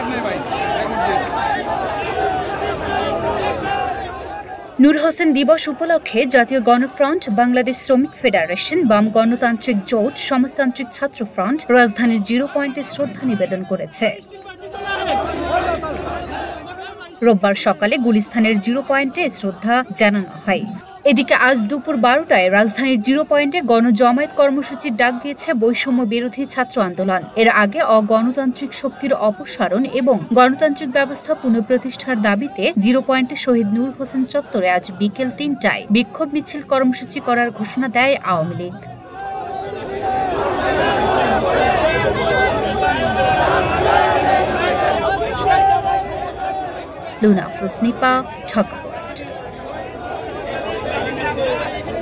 নূর হোসেন দিবস উপলক্ষে জাতীয় গণফ্রন্ট, বাংলাদেশ শ্রমিক ফেডারেশন, বাম গণতান্ত্রিক জোট, সমাজতান্ত্রিক ছাত্র ফ্রন্ট রাজধানীর 0 পয়েন্টে শ্রদ্ধা নিবেদন করেছে। রোববার সকালে গুলিস্তানের 0 পয়েন্টে শ্রদ্ধা জানানো হয়। এদিকে আজ দুপুর 12টায় রাজধানীর 0 পয়েন্টে গণজমায়েত কর্মসূচির ডাক দিয়েছে বৈষম্য বিরোধী ছাত্র আন্দোলন। এর আগে অগণতান্ত্রিক শক্তির অপসারণ এবং গণতান্ত্রিক ব্যবস্থা পুনঃপ্রতিষ্ঠার দাবিতে 0 পয়েন্টে শহীদ নূর হোসেন চত্বরে আজ বিকেল 3টায় বিক্ষোভ মিছিল কর্মসূচি করার ঘোষণা দেয় আওয়ামী লীগ। লুনা ফুসনিপা, ঢাকা পোস্ট।